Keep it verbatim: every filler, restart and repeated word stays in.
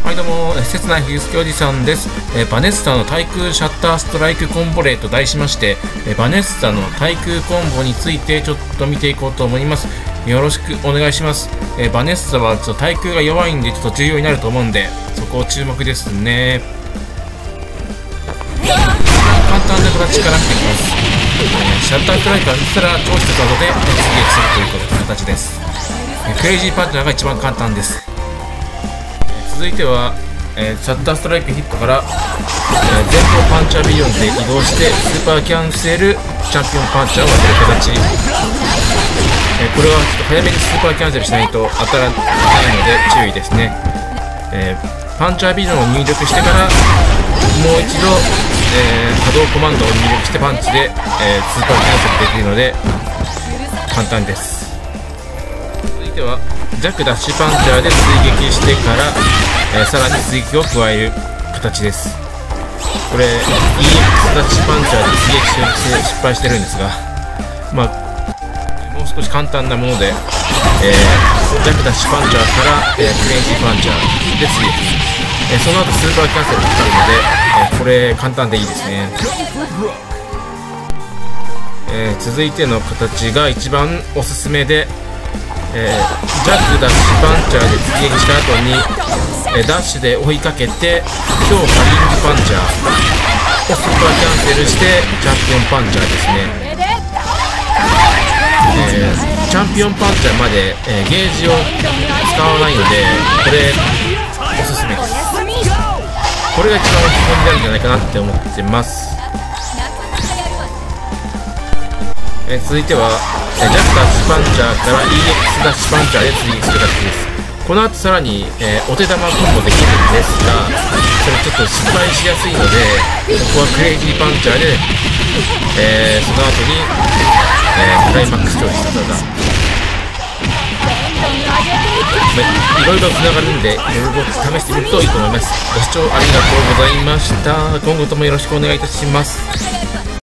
はいどうも、切ない冬月おじさんです。えー、バネッサの対空シャッターストライクコンボレーと題しまして、えー、バネッサの対空コンボについてちょっと見ていこうと思います。よろしくお願いします。えー、バネッサはちょっと対空が弱いんでちょっと重要になると思うんで、そこを注目ですね。簡単な形から見ていきます。えー、シャッターストライクが出たら超質技で出撃するという形です。えー、クレイジーパンチャーが一番簡単です。続いては、えー、シャッターストライクヒットから、えー、前方パンチャービリオンで移動してスーパーキャンセルチャンピオンパンチャーを当てる形、えー、これはちょっと早めにスーパーキャンセルしないと当たらないので注意ですね。えー、パンチャービリオンを入力してからもう一度、えー、波動コマンドを入力してパンチで、えー、スーパーキャンセルできるので簡単です。続いては弱ダッシュパンチャーで追撃してから、えー、さらに追撃を加える形です。これ イーエックス ダッシュパンチャーで追撃して失敗してるんですが、まあ、もう少し簡単なもので、えー、弱ダッシュパンチャーから、えー、クレイジーパンチャーで追撃、えー、その後スーパーキャンセルがかかるので、えー、これ簡単でいいですね。えー、続いての形が一番おすすめで、えー、ジャックダッシュパンチャーで追撃した後に、えー、ダッシュで追いかけて強化リングパンチャーをスーパーキャンセルしてチャンピオンパンチャーですね。えー、チャンピオンパンチャーまで、えー、ゲージを使わないのでこれおすすめです。これが一番基本になるんじゃないかなって思ってます。えー、続いてはジャックダッシュパンチャーから イーエックス ダッシュパンチャーで追撃する形です。この後さらに、えー、お手玉コンボできるんですが、それちょっと失敗しやすいのでここはクレイジーパンチャーで、えー、その後に、えー、クライマックス勝利した技、いろいろつながるんでいろいろ試してみるといいと思います。ご視聴ありがとうございました。今後ともよろしくお願いいたします。